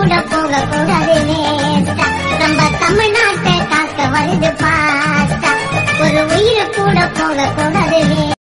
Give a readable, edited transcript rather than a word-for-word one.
கூட போக கூடாது வேஸ்டா. நம்ம தமிழ்நாட்டை காக்க வருது பாஸ்டா. ஒரு உயிரை கூட போக கூடாது.